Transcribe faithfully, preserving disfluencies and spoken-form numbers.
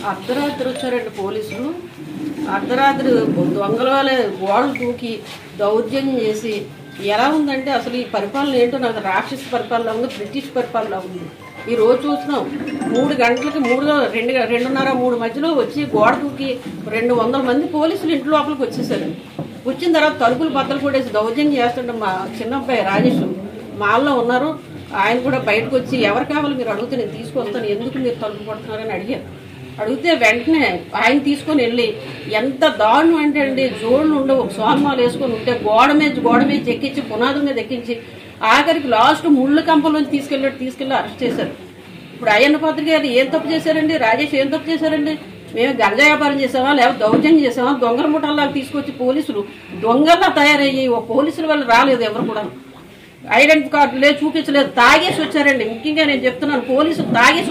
అర్ధరాత్రి వచ్చారండి పోలీసులు. అర్ధరాత్రి దొంగల వాళ్ళే గోడలు దూకి దౌర్జన్యం చేసి ఎలా ఉందంటే అసలు ఈ పరిపాలన ఏంటో నాకు రాక్షస పరిపాలన ఉంది, బ్రిటిష్ పరిపాలన ఉంది. ఈ రోజు చూస్తున్నాం మూడు గంటలకి మూడు రెండు రెండున్నర మూడు మధ్యలో వచ్చి గోడ దూకి రెండు వందల మంది పోలీసులు ఇంటి లోపలికి వచ్చేసారు. వచ్చిన తర్వాత తలుపులు బద్దలు కొట్టేసి దౌర్జన్యం చేస్తుంటే మా చిన్నబ్బాయి రాజేష్ మాల్లో ఉన్నారు. ఆయన కూడా బయటకు వచ్చి ఎవరు కావాలి మీరు అడిగితే నేను తీసుకొస్తాను, ఎందుకు మీరు తలుపు కొడుతున్నారని అడిగారు. అడిగితే వెంటనే ఆయన తీసుకొని వెళ్ళి ఎంత దారుణం అంటే అండి, జోళ్ళు ఉండే ఒక సోన్మాలు వేసుకొని ఉంటే గోడ మీద గోడ మీద ఎక్కించి పునాది మీద ఎక్కించి ఆఖరికి లాస్ట్ ముళ్ళు కంపంలోంచి తీసుకెళ్ళి తీసుకెళ్ళి అరెస్ట్ చేశారు. ఇప్పుడు అయ్యన్న పాత్రిక గారు ఏం తప్పు చేశారండి, రాజేష్ ఏం తప్పు చేశారండి? మేము గంజా వ్యాపారం చేసామా లేకపోతే దౌర్జన్యం చేసామా? దొంగల ముఠాల్లాగా తీసుకొచ్చి పోలీసులు దొంగల్లా తయారయ్యి ఓ పోలీసుల వల్ల రాలేదు ఎవరు కూడా, ఐడెంటిటీ కార్డు లేదు చూపించలేదు, తాగేసి వచ్చారండి. ముఖ్యంగా నేను చెప్తున్నాను పోలీసులు తాగేసి